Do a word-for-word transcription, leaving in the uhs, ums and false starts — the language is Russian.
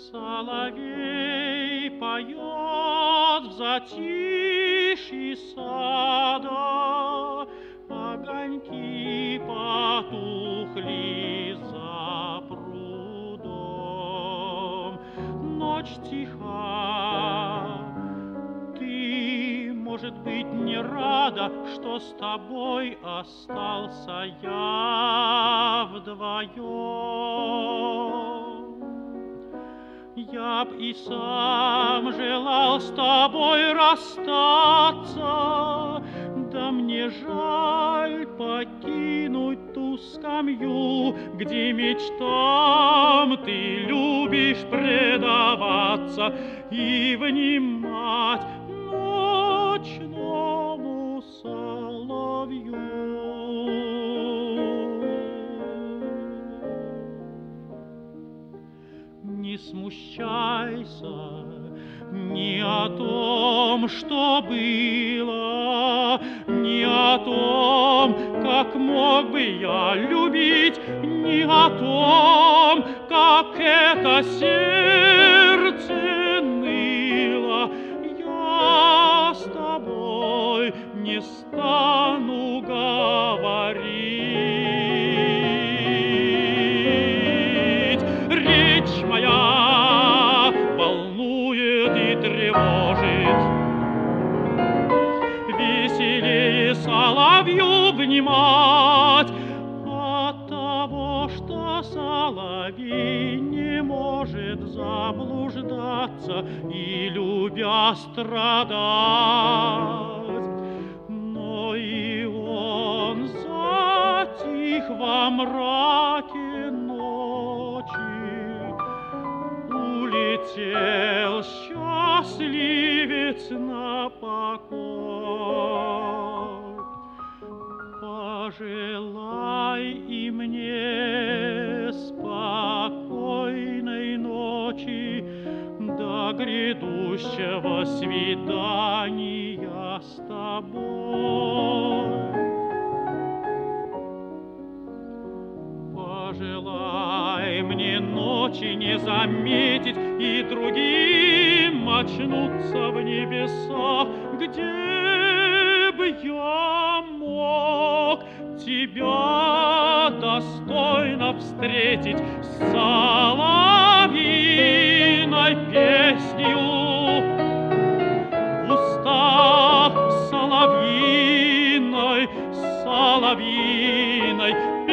Соловей поет в затишье сада, огоньки потухли за прудом. Ночь тиха, ты, может быть, не рада, что с тобой остался я вдвоем. Я б и сам желал с тобой расстаться, да мне жаль покинуть ту скамью, где мечтам ты любишь предаваться и внимать ночному соловью. Не смущайся ни о том, что было, ни о том, как мог бы я любить, ни о том, как это сердце ныло. Я с тобой не стану говорить. Речь моя волнует и тревожит. Веселее соловью внимать от того, что соловей не может заблуждаться и, любя, страдать. Но и он затих во мраке ночи, улетел счастливец на покой. Пожелай и мне спокойной ночи до грядущего свидания с тобой. Пожелай мне ночи не заметить и другим очнуться в небесах, где бы я мог тебя достойно встретить с соловьиной песнью в устах соловьиной, соловьиной